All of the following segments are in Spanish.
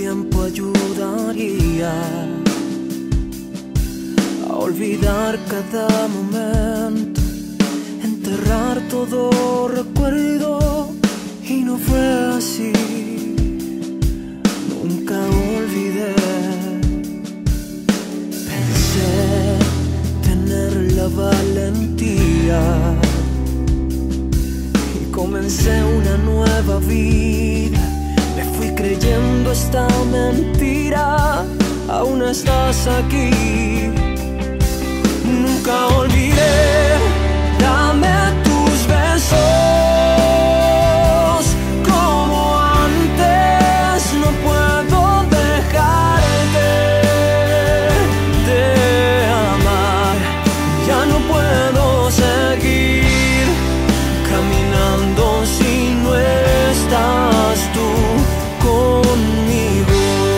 tiempo ayudaría a olvidar cada momento, enterrar todo recuerdo, y no fue así. Nunca olvidé. Pensé tener la valentía y comencé una nueva vida. Me fui creyendo esta mentira. Aún estás aquí. Nunca olvidé. Dame tus besos como antes. No puedo dejarte de amar. Ya no puedo seguir caminando si no estás tú conmigo.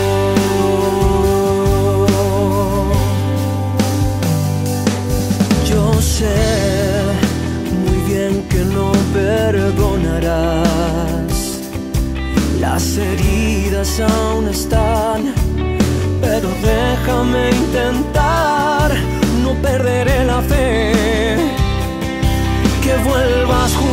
Yo sé muy bien que no perdonarás. Las heridas aún están, pero déjame intentar. No perderé la fe que vuelvas junto